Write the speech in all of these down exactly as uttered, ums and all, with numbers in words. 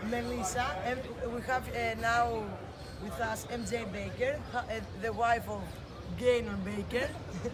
Melissa, and we have uh, now with us M J Baker, uh, the wife of Gaynor Baker.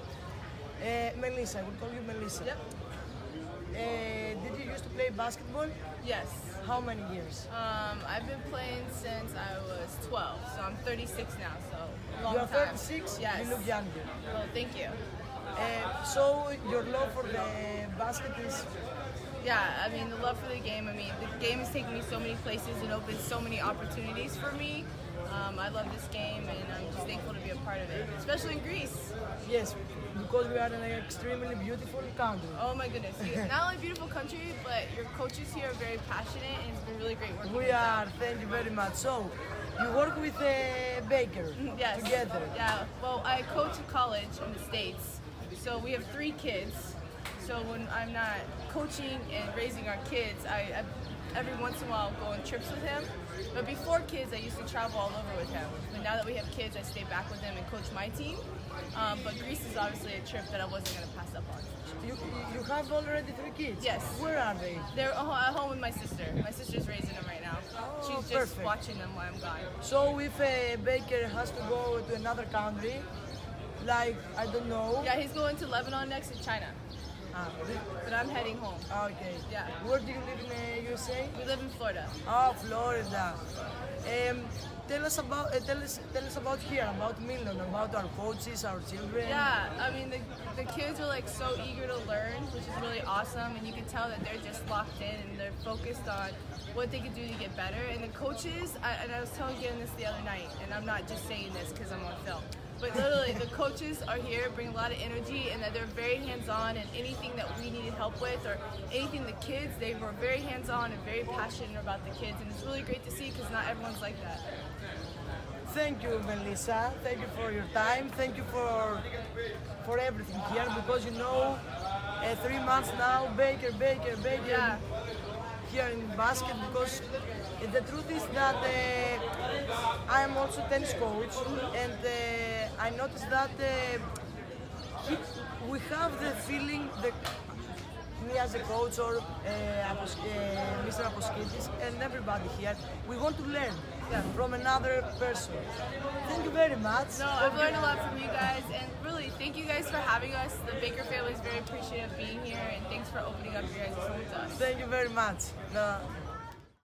uh, Melissa, I will call you Melissa. Yep. Uh, did you used to play basketball? Yes. How many years? Um, I've been playing since I was twelve, so I'm thirty-six now, so long You are time. thirty-six, Yes. you look younger. Well, thank you. Uh, so your love for the basket is, Yeah, I mean, the love for the game, I mean, the game has taken me so many places and opened so many opportunities for me. Um, I love this game, and I'm just thankful to be a part of it, especially in Greece. yes, because we are in an extremely beautiful country. Oh my goodness. You- Not only a beautiful country, but your coaches here are very passionate, and it's been really great working We with are, them. thank you very much. So, you work with uh, Baker Yes. together. Yeah. Well, I coach a college in the States, so we have three kids. So when I'm not coaching and raising our kids, I, I every once in a while go on trips with him. But before kids, I used to travel all over with him. But now that we have kids, I stay back with him and coach my team. Um, but Greece is obviously a trip that I wasn't going to pass up on. You, you have already three kids? Yes. Where are they? They're at home with my sister. My sister's raising them right now. Oh, She's just perfect. watching them while I'm gone. So if a Baker has to go to another country, like, I don't know. Yeah, he's going to Lebanon next and China. Ah, But I'm heading home. okay. Yeah. Where do you live in uh, U S A? We live in Florida. Oh, Florida. Um, tell us about uh, tell us tell us about here, about Milan, about our coaches, our children. Yeah, I mean the, the kids are like so eager to learn, which is really awesome, and you can tell that they're just locked in and they're focused on what they can do to get better. And the coaches, I, and I was telling Gideon this the other night, and I'm not just saying this because I'm on film, but literally the coaches are here, bring a lot of energy, and that they're very hands-on, and anything that we needed help with or anything the kids, they were very hands-on and very passionate about the kids, and it's really great to see because not everyone's like that. Thank you, Melissa. Thank you for your time. Thank you for for everything here, because you know, uh, three months now, Baker, Baker, Baker. Yeah. Here in basket, because the truth is that uh, I am also tennis coach, and uh, I noticed that uh, he, we have the feeling that me as a coach or uh, Apos- uh, Mister Aposkidis and everybody here, we want to learn from another person. Thank you very much. No, I've learned a lot from you guys, and really, thank you guys for having us. The Baker family is very appreciative of being here, and thanks for opening up your guys' home to us. Thank you very much. No.